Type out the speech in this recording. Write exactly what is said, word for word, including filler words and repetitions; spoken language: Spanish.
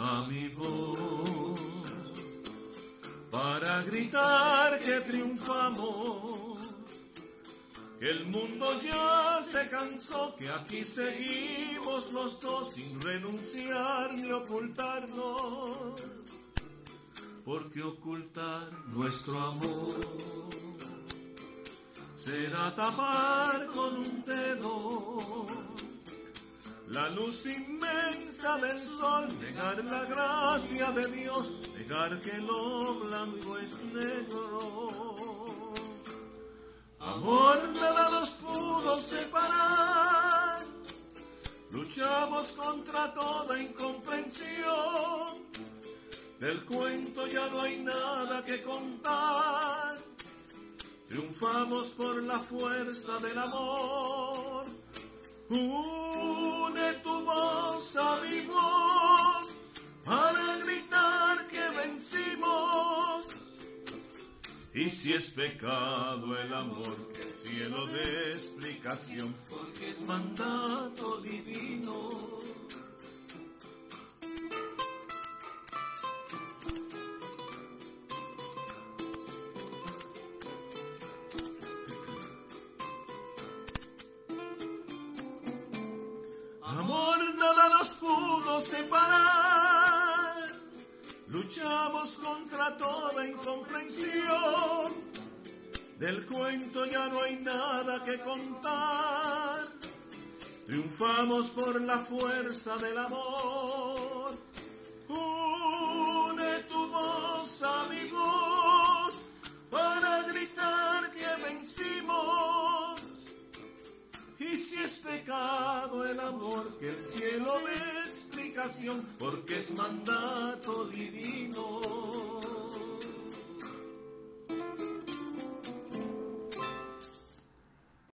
a mi voz para gritar que triunfamos, que el mundo ya se cansó, que aquí seguimos los dos sin renunciar ni ocultarnos, porque ocultar nuestro amor será tapar con un dedo la luz inmensa del sol, negar la gracia de Dios, negar que lo blanco es negro. Amor, nada nos pudo separar, luchamos contra toda incomprensión, del cuento ya no hay nada que contar, triunfamos por la fuerza del amor. Une tu voz a mi voz para gritar que vencimos. Y si es pecado el amor, que el cielo dé explicación, porque es mandato divino. Amor, nada nos pudo separar, luchamos contra toda incomprensión, del cuento ya no hay nada que contar, triunfamos por la fuerza del amor. Une tu voz a mi voz para gritar que vencimos. Y si es pecado el amor, que el cielo dé explicación, porque es mandato divino.